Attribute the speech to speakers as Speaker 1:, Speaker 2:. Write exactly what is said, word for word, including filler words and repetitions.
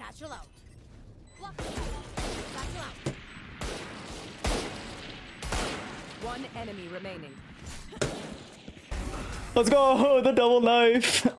Speaker 1: Satchel out. Satchel out.
Speaker 2: One enemy remaining.
Speaker 3: Let's go! The double knife!